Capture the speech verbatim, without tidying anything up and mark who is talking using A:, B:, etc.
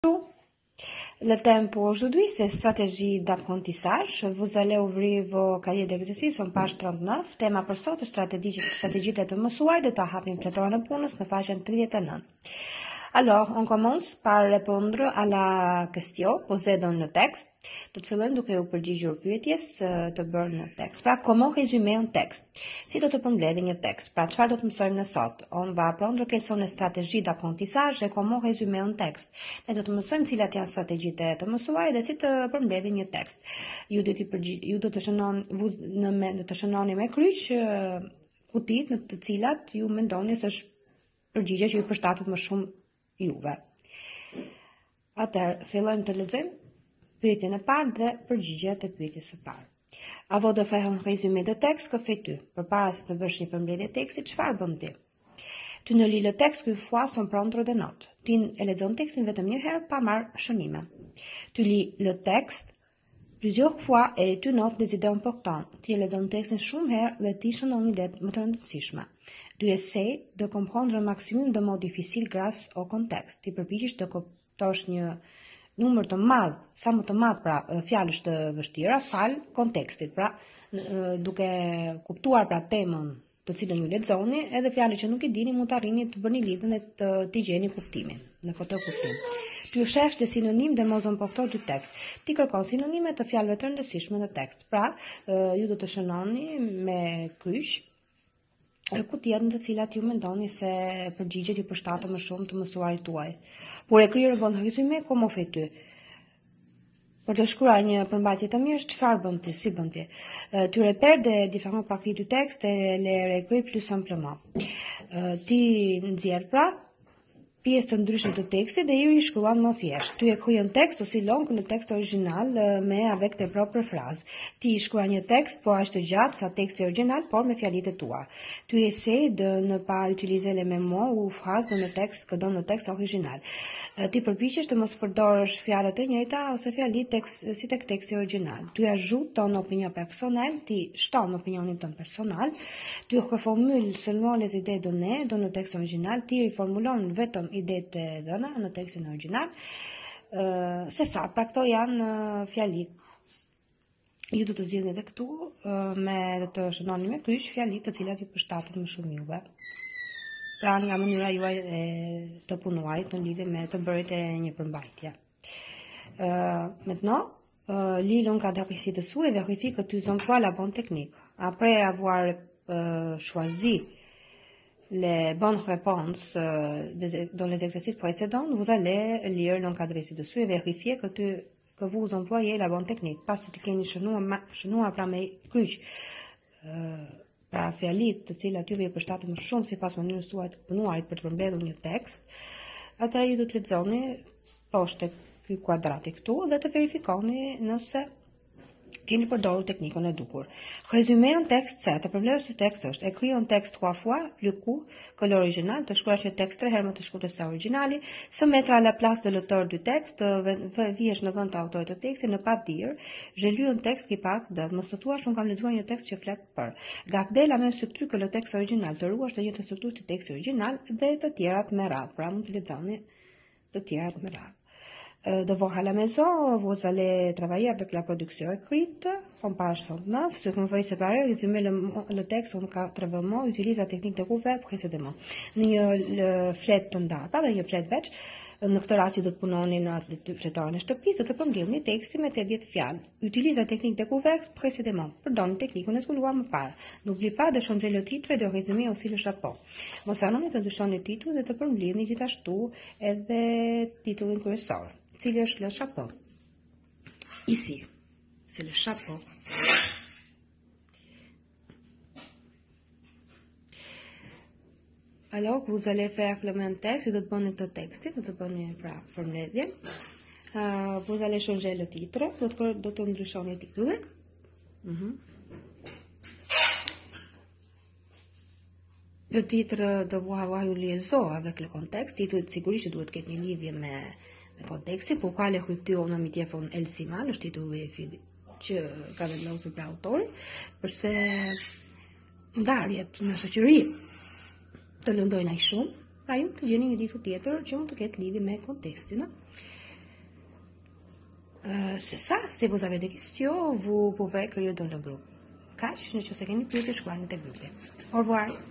A: Le thème pour aujourd'hui, c'est stratégie d'apprentissage. Vous allez ouvrir vos cahiers d'exercice en page trente-neuf. Tema për sot është stratégie stratégitë e të mësuar dhe ta hapim fletorën e punës në faqen tridhjetë e nëntë. Alors, on commence par répondre à la question posée dans le texte. Do të fillojmë duke u përgjigjur pyetjes të bërë në tekst. Pra, comment résumer un texte? Si do të përmbledhim një tekst? Pra, çfarë do të mësojmë ne sot? On va apprendre quelles sont les stratégies d'apprentissage et comment résumer un texte. Ne do të mësojmë cilat janë strategjitë e të mësuarit dhe si të përmbledhim një tekst. Ju do të ju do të shënon në me do të shënoni me kryq kutitë në të cilat ju mendoni se është përgjigje që ju përshtatet më shumë juve. Atëherë, fillojmë të lexojmë pyetjen e parë dhe përgjigjet e pyetjes së parë. Avant de faire un résumé de texte, que fais-tu? Përpara se të bësh një përmbledhje teksti, çfarë bën ti? Tu ne lis le texte qu'une fois sans prendre de notes. Ti e lexon tekstin vetëm një herë pa marrë shënime. Tu lis le texte plusieurs fois et tu notes des idées importantes. Ti e lexon tekstin shumë herë dhe ti shënon idetë më të rëndësishme. Tu essaies de comprendre un maximum de mots difficiles grâce au contexte. Ti përpiqesh të kuptosh një numër të madh, sa më të madh pra fjalësh të vështira fal kontekstit. Pra, duke kuptuar pra temën të cilën ju lexoni, edhe fjalët që nuk i dini mund të arrini të bëni lidhjen dhe të t'i gjeni kuptimin, në këtë kuptim. Tu cherches des synonymes des mots importants du texte. Ti kërkon sinonime të fjalëve të rëndësishme në tekst. Pra, ju do të shënoni me kryq kutijat në të cilat ju mendoni se përgjigjet ju përshtaten më shumë të mësuarit tuaj. Pour écrire un bon résumé, comment fais-tu? Për të shkruar një përmbajtje të mirë, çfarë bën ti, si bën ti? Tu repères des différentes parties du texte et les réécris plus simplement. Ti nxjerr pra pjesë të ndryshme të tekstit dhe i rishkruan më thjesht. Tu écris un texte aussi long que le texte original, mais avec tes propres phrases. Ti shkruan një tekst po aq të gjatë sa teksti original, por me fjalitë tua. Tu essaies de ne pas utiliser les mêmes mots ou phrases dans le texte que dans le texte original. Ti përpiqesh të mos përdorësh fjalët e njëjta ose fjalitë tekst si tek teksti original. Tu ajoutes ton opinion personnelle, ti shton opinionin tënd personal. Tu reformules seulement les idées données dans le texte original, ti riformulon vetëm idetë e dhëna në tekstin original. Uh, se sa, pra këto janë uh, fjalitë. Ju do të zgjidhni edhe këtu uh, me do të shënoni me kryq fjalitë të cilat ju përshtaten më shumë juve. Pra nga mënyra juaj e të punuarit në lidhje me të bërit e një përmbajtje. Uh, maintenant, uh, lis l'encadré ci-dessous et vérifie que tu emploies la bonne technique. Après avoir uh, choisi les bonnes réponses euh, dans les exercices précédents, vous allez lire l'encadré ci-dessous et vérifier que, tu, que vous employez la bonne technique. Pas të keni shënuar, shënuar pra me kryq, uh, pra fjalit të cilat juve i përshtaten më shumë sipas mënyrës suaj të punuarit për të përmbledhur një tekst, atëherë ju do të lexoni poshtë ky kuadrati këtu dhe të verifikoni nëse keni përdorur teknikën e duhur. Résumer un texte, c'est, të përmbledhësh një tekst është écrire un texte trois fois plus court que l'original, të shkruash një tekst tre herë më të shkurtër se originali, se mettre à la place de l'auteur du texte, vihesh në vend të autorit të tekstit, ne pas dire j'ai lu un texte qui parle de, mos të thuash unë kam lexuar një tekst që flet për. Garder la même structure que le texte original, të ruash të njëjtën strukturë si teksti original dhe të tjerat me radhë, pra mund të lexoni të tjerat me radhë. Devoir à la maison, vous allez travailler avec la production écrite en page trente-neuf. Ce qu'on va séparer, résumer le, le texte en quatre mots, utilise la technique de couvert précédemment. Në një flet të ndarë, pra dhe një flet veç, në këtë rast ju do të punoni në atë fletorën e shtëpisë, do të përmbledhni tekstin me tetëdhjetë fjalë. Utilise la technique de couvert précédemment. Përdorni teknikën e zbuluar më parë. N'oubliez pas de changer le titre et de résumer aussi le chapeau. Mos harroni të ndryshoni titullin dhe të përmbledhni gjithashtu edhe titullin kryesor. Cili është le chapeau. Ici, c'est le chapeau. Alors, vous allez faire le même texte, do të bëni këtë tekstin, do të bëni pra përmbledhjen. Uh, vous allez changer le titre, do të, do të ndryshoni titullin. Mm-hmm. Le titre devoir avoir une liaison avec le contexte, titulli sigurisht duhet të ketë një lidhje me konteksti, pourquoi les ruptures en amitié font elles si mal, është titulli që ka vendosur pra autori, përse ndarjet në shoqëri të lëndojnë aq shumë, pra ju të gjeni një titull tjetër që mund të ketë lidhje me kontekstin. Euh, c'est ça. Si vous avez des questions, vous pouvez écrire dans le groupe. Cache, ne sais pas, ni plus que je vois dans le groupe. Au revoir.